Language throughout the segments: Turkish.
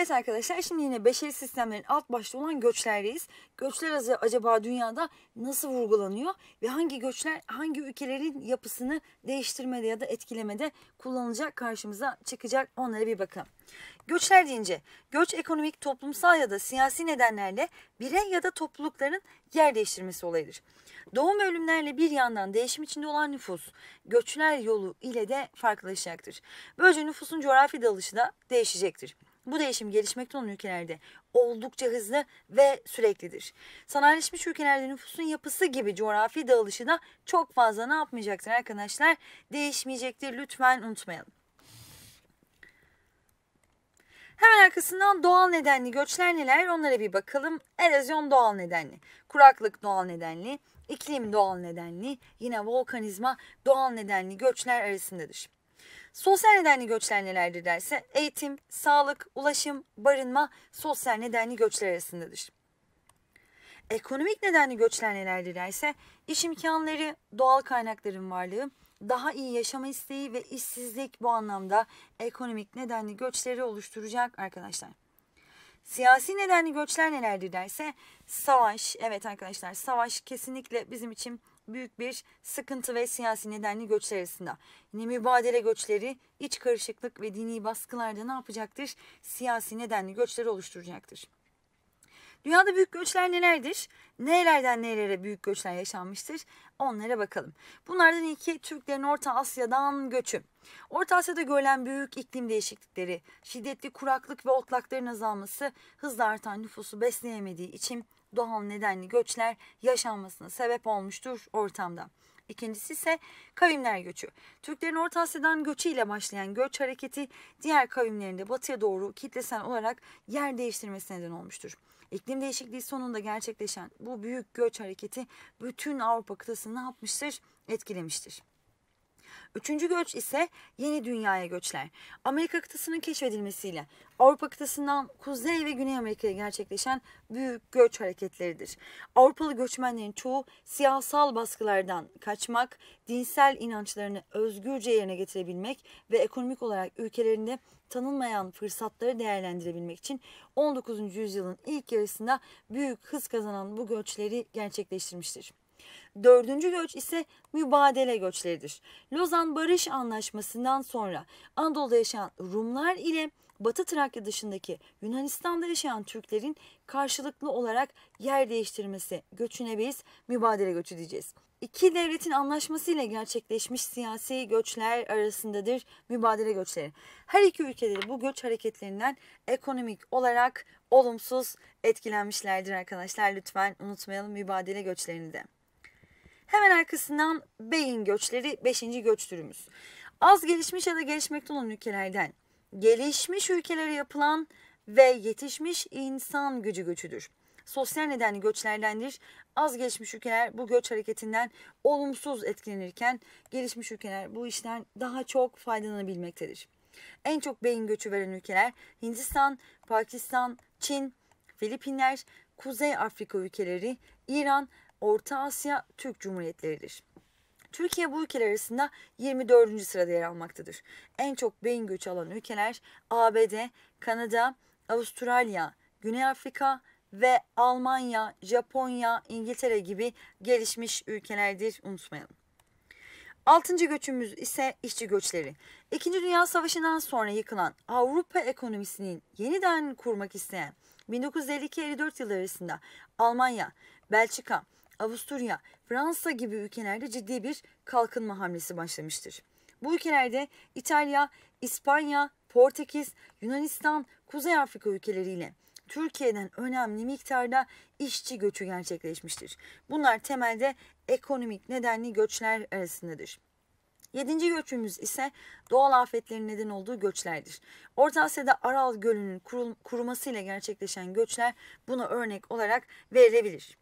Evet arkadaşlar, şimdi yine beşeri sistemlerin alt başta olan göçlerdeyiz. Göçler acaba dünyada nasıl vurgulanıyor ve hangi göçler hangi ülkelerin yapısını değiştirmede ya da etkilemede kullanılacak, karşımıza çıkacak, onlara bir bakalım. Göçler deyince göç ekonomik, toplumsal ya da siyasi nedenlerle birey ya da toplulukların yer değiştirmesi olayıdır. Doğum ve ölümlerle bir yandan değişim içinde olan nüfus, göçler yolu ile de farklılaşacaktır. Böylece nüfusun coğrafi dağılışı da değişecektir. Bu değişim gelişmekte olan ülkelerde oldukça hızlı ve süreklidir. Sanayileşmiş ülkelerde nüfusun yapısı gibi coğrafi dağılışı da çok fazla ne yapmayacaktır arkadaşlar? Değişmeyecektir. Lütfen unutmayalım. Hemen arkasından doğal nedenli göçler neler? Onlara bir bakalım. Erozyon doğal nedenli, kuraklık doğal nedenli, iklim doğal nedenli, yine volkanizma doğal nedenli göçler arasındadır. Sosyal nedenli göçler nelerdir derse eğitim, sağlık, ulaşım, barınma sosyal nedenli göçler arasındadır. Ekonomik nedenli göçler nelerdir derse iş imkanları, doğal kaynakların varlığı, daha iyi yaşama isteği ve işsizlik bu anlamda ekonomik nedenli göçleri oluşturacak arkadaşlar. Siyasi nedenli göçler nelerdir derse savaş, evet arkadaşlar, savaş kesinlikle bizim için büyük bir sıkıntı ve siyasi nedenli göçler arasında. Yine mübadele göçleri, iç karışıklık ve dini baskılarda ne yapacaktır? Siyasi nedenli göçleri oluşturacaktır. Dünyada büyük göçler nelerdir? Nerelerden nerelere büyük göçler yaşanmıştır? Onlara bakalım. Bunlardan ilki Türklerin Orta Asya'dan göçü. Orta Asya'da görülen büyük iklim değişiklikleri, şiddetli kuraklık ve otlakların azalması, hızla artan nüfusu besleyemediği için doğal nedenli göçler yaşanmasına sebep olmuştur ortamda. İkincisi ise kavimler göçü. Türklerin Orta Asya'dan göçü ile başlayan göç hareketi diğer kavimlerin de batıya doğru kitlesel olarak yer değiştirmesine neden olmuştur. İklim değişikliği sonunda gerçekleşen bu büyük göç hareketi bütün Avrupa kıtasını ne yapmıştır? Etkilemiştir. Üçüncü göç ise yeni dünyaya göçler. Amerika kıtasının keşfedilmesiyle Avrupa kıtasından Kuzey ve Güney Amerika'ya gerçekleşen büyük göç hareketleridir. Avrupalı göçmenlerin çoğu siyasal baskılardan kaçmak, dinsel inançlarını özgürce yerine getirebilmek ve ekonomik olarak ülkelerinde tanınmayan fırsatları değerlendirebilmek için 19. yüzyılın ilk yarısında büyük hız kazanan bu göçleri gerçekleştirmiştir. Dördüncü göç ise mübadele göçleridir. Lozan Barış Anlaşması'ndan sonra Anadolu'da yaşayan Rumlar ile Batı Trakya dışındaki Yunanistan'da yaşayan Türklerin karşılıklı olarak yer değiştirmesi göçüne biz mübadele göçü diyeceğiz. İki devletin anlaşmasıyla gerçekleşmiş siyasi göçler arasındadır mübadele göçleri. Her iki ülkede de bu göç hareketlerinden ekonomik olarak olumsuz etkilenmişlerdir arkadaşlar. Lütfen unutmayalım mübadele göçlerini de. Hemen arkasından beyin göçleri 5. göç türümüz. Az gelişmiş ya da gelişmekte olan ülkelerden gelişmiş ülkelere yapılan ve yetişmiş insan gücü göçüdür. Sosyal nedenli göçlerdendir. Az gelişmiş ülkeler bu göç hareketinden olumsuz etkilenirken gelişmiş ülkeler bu işten daha çok faydalanabilmektedir. En çok beyin göçü veren ülkeler Hindistan, Pakistan, Çin, Filipinler, Kuzey Afrika ülkeleri, İran, Orta Asya Türk Cumhuriyetleridir. Türkiye bu ülkeler arasında 24. sırada yer almaktadır. En çok beyin göçü alan ülkeler ABD, Kanada, Avustralya, Güney Afrika ve Almanya, Japonya, İngiltere gibi gelişmiş ülkelerdir, unutmayalım. 6. göçümüz ise işçi göçleri. İkinci Dünya Savaşı'ndan sonra yıkılan Avrupa ekonomisinin yeniden kurmak isteyen 1952-54 yılları arasında Almanya, Belçika, Avusturya, Fransa gibi ülkelerde ciddi bir kalkınma hamlesi başlamıştır. Bu ülkelerde İtalya, İspanya, Portekiz, Yunanistan, Kuzey Afrika ülkeleriyle Türkiye'den önemli miktarda işçi göçü gerçekleşmiştir. Bunlar temelde ekonomik nedenli göçler arasındadır. 7. göçümüz ise doğal afetlerin neden olduğu göçlerdir. Orta Asya'da Aral Gölü'nün kurumasıyla gerçekleşen göçler buna örnek olarak verilebilir.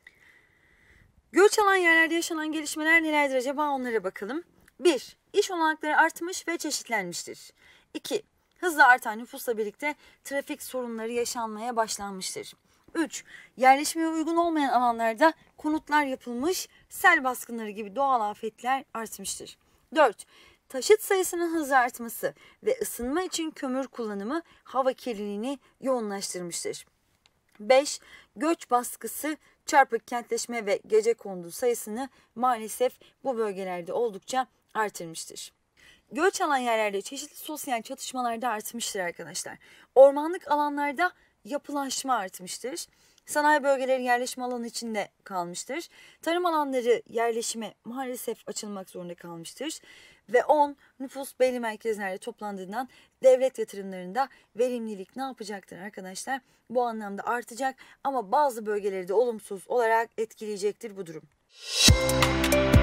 Göç alan yerlerde yaşanan gelişmeler nelerdir acaba, onlara bakalım. 1. İş olanakları artmış ve çeşitlenmiştir. 2. Hızla artan nüfusla birlikte trafik sorunları yaşanmaya başlanmıştır. 3. Yerleşmeye uygun olmayan alanlarda konutlar yapılmış, sel baskınları gibi doğal afetler artmıştır. 4. taşıt sayısının hızla artması ve ısınma için kömür kullanımı hava kirliliğini yoğunlaştırmıştır. 5. Göç baskısı çarpık kentleşme ve gecekondu sayısını maalesef bu bölgelerde oldukça artırmıştır. Göç alan yerlerde çeşitli sosyal çatışmalar da artmıştır arkadaşlar. Ormanlık alanlarda yapılaşma artmıştır. Sanayi bölgeleri yerleşim alanı içinde kalmıştır. Tarım alanları yerleşime maalesef açılmak zorunda kalmıştır. Ve 10. Nüfus belli merkezlerde toplandığından devlet yatırımlarında verimlilik ne yapacaktır arkadaşlar? Bu anlamda artacak ama bazı bölgeleri de olumsuz olarak etkileyecektir bu durum.